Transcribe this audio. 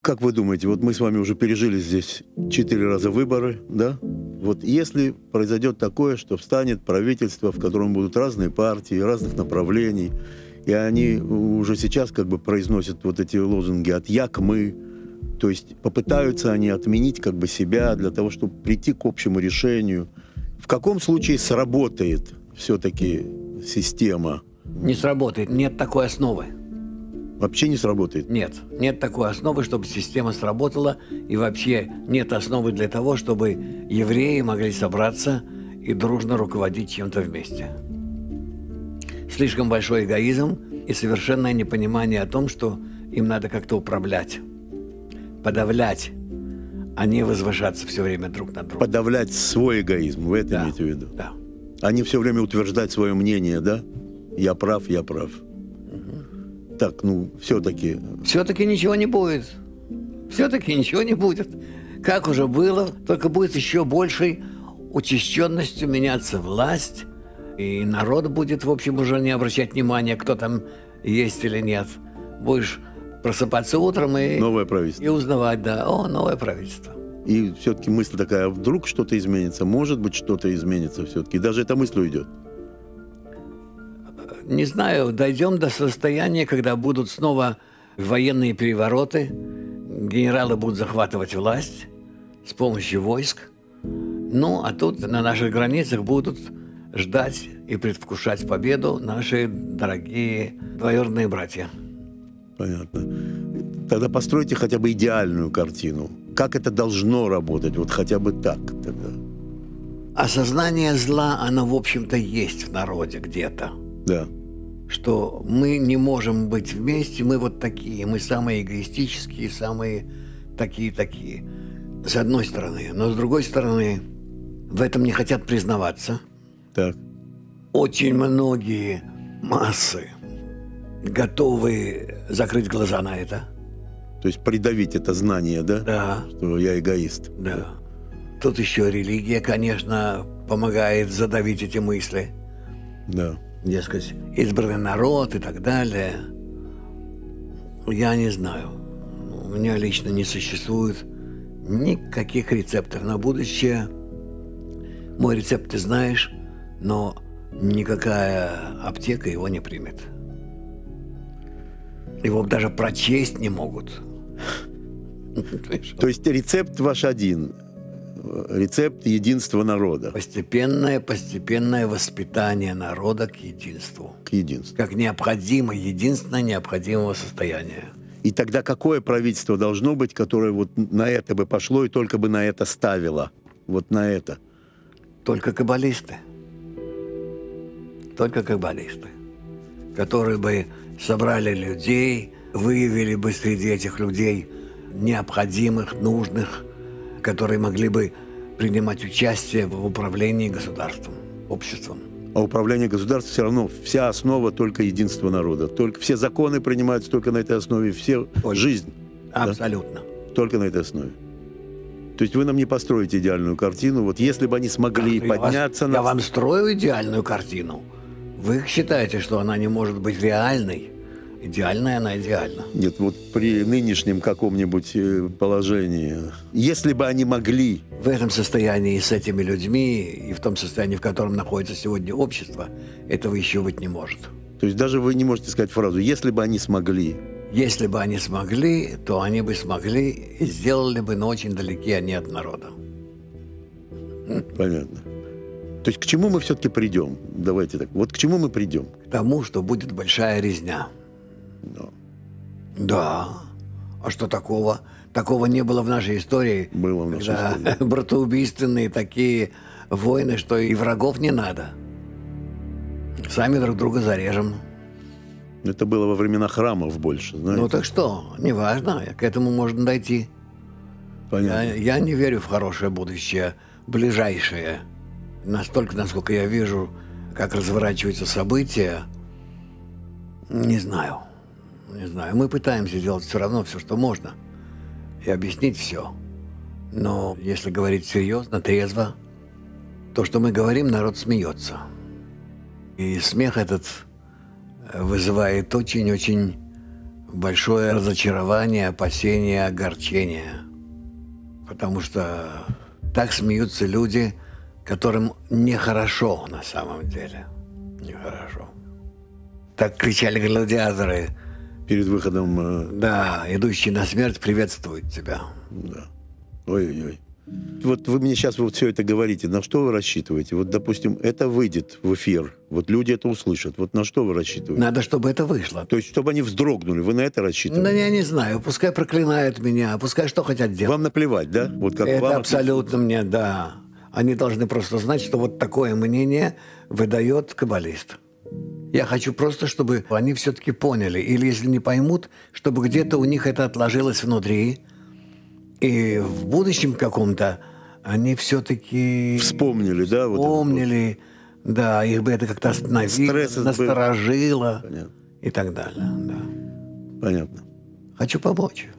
Как вы думаете, вот мы с вами уже пережили здесь 4 раза выборы, да? Вот если произойдет такое, что встанет правительство, в котором будут разные партии, разных направлений, и они уже сейчас как бы произносят вот эти лозунги «от я к мы», то есть попытаются они отменить как бы себя для того, чтобы прийти к общему решению. В каком случае сработает все-таки система? Не сработает, нет такой основы. Вообще не сработает? Нет такой основы, чтобы система сработала, и вообще нет основы для того, чтобы евреи могли собраться и дружно руководить чем-то вместе. Слишком большой эгоизм и совершенное непонимание о том, что им надо как-то управлять, подавлять, а не возвышаться все время друг над другом. Подавлять свой эгоизм, вы это имеете в виду? Да. Они все время утверждать свое мнение, да? Я прав, я прав. Так, ну, все-таки... Все-таки ничего не будет. Все-таки ничего не будет. Как уже было, только будет еще большей учащенностью меняться власть, и народ будет, в общем, уже не обращать внимания, кто там есть или нет. Будешь просыпаться утром и... Новое правительство. И узнавать, да, новое правительство. И все-таки мысль такая, вдруг что-то изменится, может быть, что-то изменится все-таки. И даже эта мысль уйдет. Не знаю, дойдем до состояния, когда будут снова военные перевороты, генералы будут захватывать власть с помощью войск. Ну, а тут на наших границах будут ждать и предвкушать победу наши дорогие двоюродные братья. Понятно. Тогда постройте хотя бы идеальную картину. Как это должно работать? Вот хотя бы так тогда. Осознание зла, оно, в общем-то, есть в народе где-то. Да. Что мы не можем быть вместе, мы вот такие, мы самые эгоистические, самые такие. С одной стороны. Но с другой стороны, в этом не хотят признаваться. Так. Очень многие массы готовы закрыть глаза на это. То есть придавить это знание, да? Да. Что я эгоист. Да. Тут еще религия, конечно, помогает задавить эти мысли. Да. Дескать, избранный народ и так далее. Я не знаю. У меня лично не существует никаких рецептов на будущее. Мой рецепт ты знаешь, но никакая аптека его не примет. Его даже прочесть не могут. То есть рецепт ваш один. Рецепт единства народа. Постепенное воспитание народа к единству. К единству. Как единственное необходимого состояния. И тогда какое правительство должно быть, которое вот на это бы пошло и только бы на это ставило? Вот на это. Только каббалисты. Только каббалисты. Которые бы собрали людей, выявили бы среди этих людей необходимых, нужных, которые могли бы принимать участие в управлении государством, обществом. А управление государством все равно вся основа только единство народа. Только все законы принимаются только на этой основе, все жизнь. Абсолютно. Да? Только на этой основе. То есть вы нам не построите идеальную картину. Вот если бы они смогли подняться... Я вам строю идеальную картину. Вы считаете, что она не может быть реальной? Идеальная она идеальна. Нет, вот при нынешнем каком-нибудь положении, если бы они могли... В этом состоянии с этими людьми и в том состоянии, в котором находится сегодня общество, этого еще быть не может. То есть даже вы не можете сказать фразу «если бы они смогли». Если бы они смогли, то они бы смогли и сделали бы, но очень далеки они от народа. Понятно. То есть к чему мы все-таки придем? Давайте так. Вот к чему мы придем? К тому, что будет большая резня. Да. Да. А что такого? Такого не было в нашей истории. Было в нашей истории. Братоубийственные такие войны, что и врагов не надо. Сами друг друга зарежем. Это было во времена храмов больше, знаете? Ну так что, неважно, к этому можно дойти. Понятно. Я не верю в хорошее будущее, ближайшее. Настолько, насколько я вижу, как разворачиваются события, не знаю. Не знаю. Мы пытаемся делать все равно все, что можно, и объяснить все. Но если говорить серьезно, трезво, то, что мы говорим, народ смеется. И смех этот вызывает очень-очень большое разочарование, опасение, огорчение. Потому что так смеются люди, которым нехорошо на самом деле. Нехорошо. Так кричали гладиаторы. Перед выходом... Да, идущий на смерть приветствует тебя. Да. Ой-ой-ой. Вот вы мне сейчас вот все это говорите. На что вы рассчитываете? Вот, допустим, это выйдет в эфир. Вот люди это услышат. Вот на что вы рассчитываете? Надо, чтобы это вышло. То есть, чтобы они вздрогнули. Вы на это рассчитываете? Да я не знаю. Пускай проклинают меня. Пускай что хотят делать. Вам наплевать, да? Вот как это вам абсолютно мне, да. Они должны просто знать, что вот такое мнение выдает каббалист. Я хочу просто, чтобы они все-таки поняли. Или если не поймут, чтобы где-то у них это отложилось внутри. И в будущем каком-то они все-таки... Вспомнили, да? Вспомнили, вот. Да, их бы это как-то остановило, насторожило. Понятно. И так далее, да. Понятно. Хочу помочь.